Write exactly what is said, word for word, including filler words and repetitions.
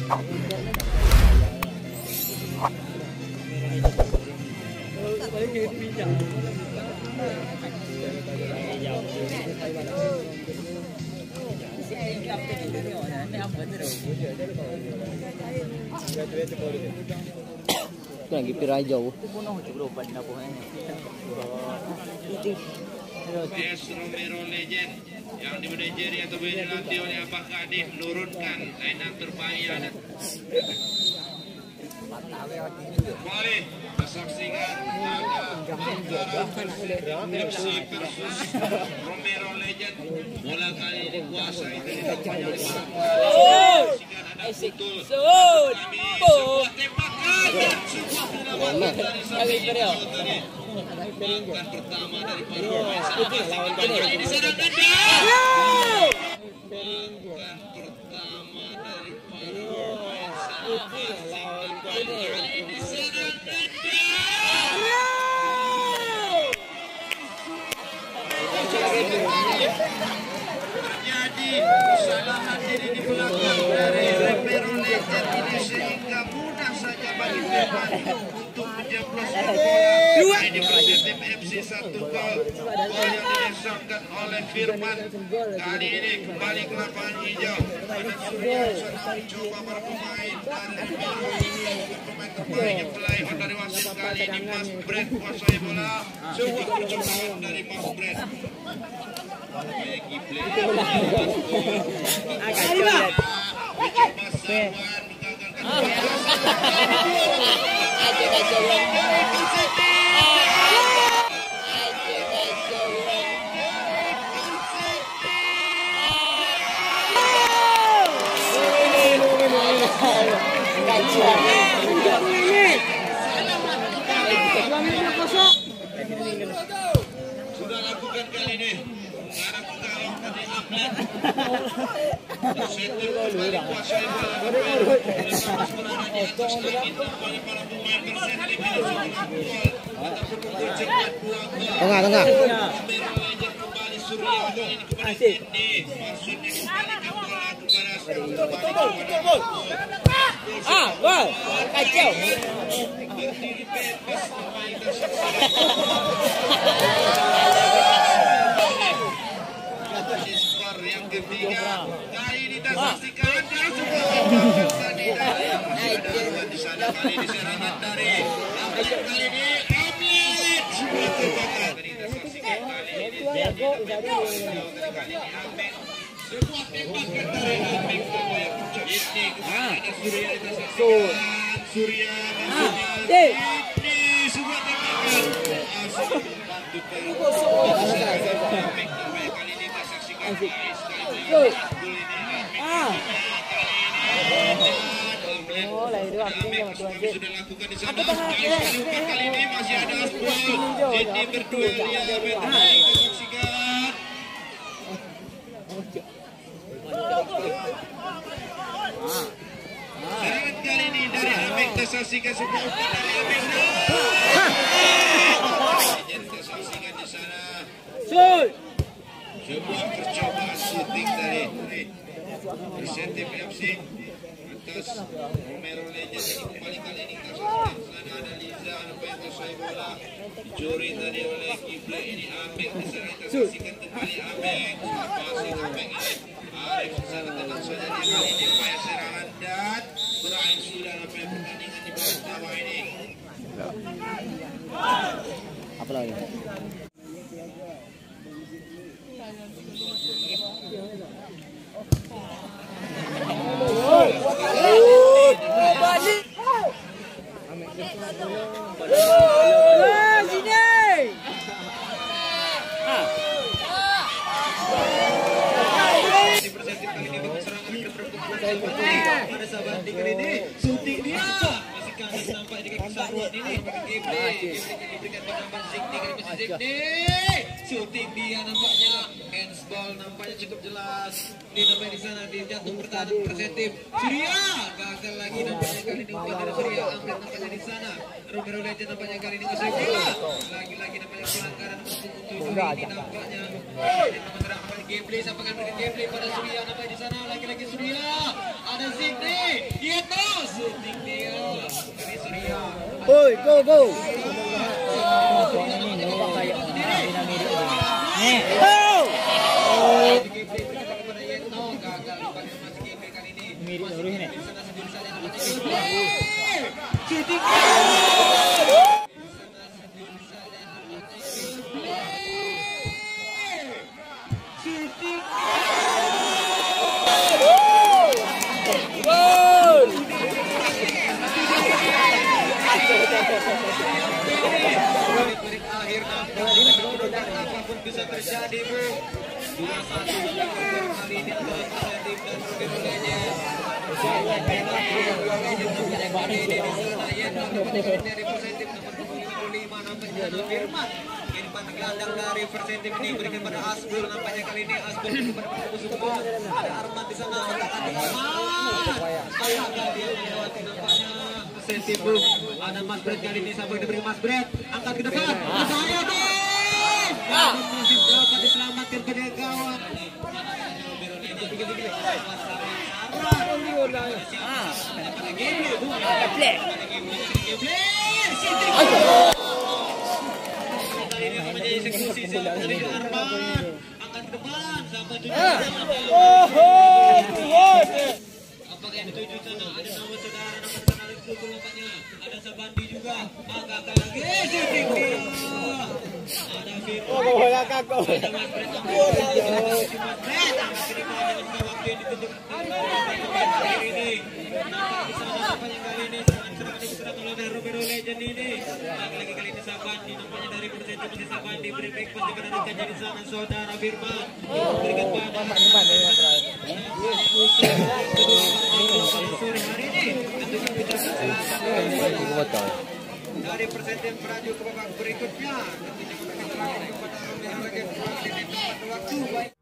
lagi pirai jauh. S Romero Legend yang di manajeri atau dilatih oleh Abah Kadif menurunkan line terbaik ada. Kembali kesaksikan M C versus Romero Legend. Bola kali ini dikuasai dari depan oleh para pemain. Sebuah tembakan dan sebuah tendangan dari Sami. Tembakan pertama dari para pemain. Kali ini sedang nendang. Tembakan pertama dari para pemain. Kali ini sedang terjadi kesalahan diri di belakang dari Romero Legend ini sehingga mudah saja bagi Firman untuk menjeblos bola. Ini Persib F C satu gol, gol yang diresahkan oleh Firman. Kali ini kembali ke lapangan hijau. Ada Surya sedang mencoba para pemain dan pemain terbaik yang play on dari wasit. Kali ini Mas Brand kuasai bola. Sebuah percobaan dari Mas Brand. Sudah lakukan kali ini. Sekarang kalau tadi Ahmed tersentuh kembali kuasai bola bermain. Terus berada di atas kaki oleh para pemain Persib di dalam gol. Ataupun unggul cepat dua gol. Tengah tengah. Romero Legend kembali Surya kali ini kepada Cindy. Maksudnya kembalikan bola kepada kembali kepada Ah, gol. Kacau. berdiri bebas memainkan skor yang ketiga. Kali ini kita saksikan ada sebuah tembakan tadi dari yang masih ada ruang di sana. Kali ini serangan dari Ahmed. Kali ini Ahmed sebuah tembakan. Tadi kita saksikan kali ini kali ini Ahmed sebuah tembakan dari Ahmed yang ini kepada Surya kita saksikan. Surya maksudnya ini sebuah tembakan. Asal membantu kali ini kita saksikan gol ini Oh, lahir dua artinya sama Tuhan. sudah lakukan di sana. Kali ini masih ada Asbol. Jadi berdua dia baik kita saksikan. Serangan kali ini dari Amek, kita saksikan sebuah umpan dari Amek. Kita saksikan di sana. Sebuah percobaan shooting dari Persib F C atas Romero Legend. Kembali kali ini kita saksikan di sana ada Liza yang kuasai bola. Curi tadi oleh Kifle, ini Amek. Di sana kita saksikan kembali Amek. Pasir Amek ini. Arif sana tenang saja di kali ini upaya serangan dan berakhir sudah sampai pertandingan di babak pertama ini. Apa lagi? Pada sahabat di kali ini suntik dia masih kaget nampak di kaki saruan ini Gibli diberikan penambahan Zikni kali masih Zikni suntik dia nampaknya handsball nampaknya cukup jelas di nampak di sana di jantung pertahanan Persib. Surya gagal lagi nampaknya kali ini umpan dari Surya. Ahmed nampaknya di sana. Romero Legend nampaknya kali ini masih bola lagi-lagi nampaknya pelanggaran untuk tujuh ini nampaknya nampaknya Gibli sampaikan dari Gibli pada Surya nampaknya di sana lagi-lagi Surya ada Zikni dia Oi, go go. Nih. Mirip terus ini. Apapun bisa terjadi, Bu. dua satu kali ini antara Persetim dan Rubirolenya. Dari Persetim nomor dua puluh lima nampaknya Firman. Umpan gelandang dari Persetim ini berikan pada Asbul, nampaknya kali ini Asbul kepada Kusuma. Ada Arman di sana, otak-atik Arman. Apakah dia melewati nampaknya Persetim, Bu. Ada Mas Bret kali ini, sampai diberi Mas Bret. Angkat ke depan. Bahaya, Bu. Masih dapat diselamatkan pada gawang. Apakah yang dituju sana? Ada nama saudara, nama saudara itu nampaknya. Ada Sabandi juga. Agak lagi. Ada Firman. Oh, bola kakak. Ada Mas Bret. Mas Bret. Waktu yang ditutup ini. Nampak di sana nampaknya kali ini serangan diserang oleh Robero Legend ini. Lagi-lagi kali ini Sabandi nampaknya dari Persetim di Sabandi beri back pass kepada rekannya di sana saudara Firman. Berikan pada sore hari ini tentunya kita dari Persetim beraju ke babak berikutnya. Tentunya kita kepada Robero Legend waktu.